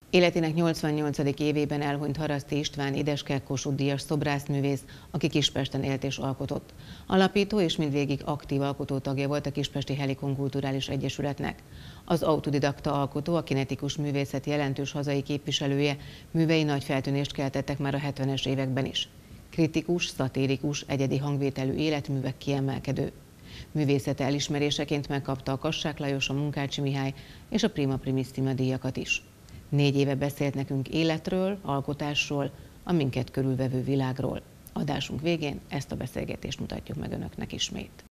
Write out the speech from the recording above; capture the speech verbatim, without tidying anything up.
Életének nyolcvannyolcadik évében elhunyt Haraszti István Édeskek Kossuth-díjas szobrászművész, aki Kispesten élt és alkotott. Alapító és mindvégig aktív alkotótagja volt a Kispesti Helikon Kulturális Egyesületnek. Az autodidakta alkotó, a kinetikus művészet jelentős hazai képviselője, művei nagy feltűnést keltettek már a hetvenes években is. Kritikus, szatirikus, egyedi hangvételű életművek kiemelkedő. Művészete elismeréseként megkapta a Kassák Lajos, a Munkácsi Mihály és a Prima Primissima díjakat is. Négy éve beszélt nekünk életről, alkotásról, a minket körülvevő világról. Adásunk végén ezt a beszélgetést mutatjuk meg önöknek ismét.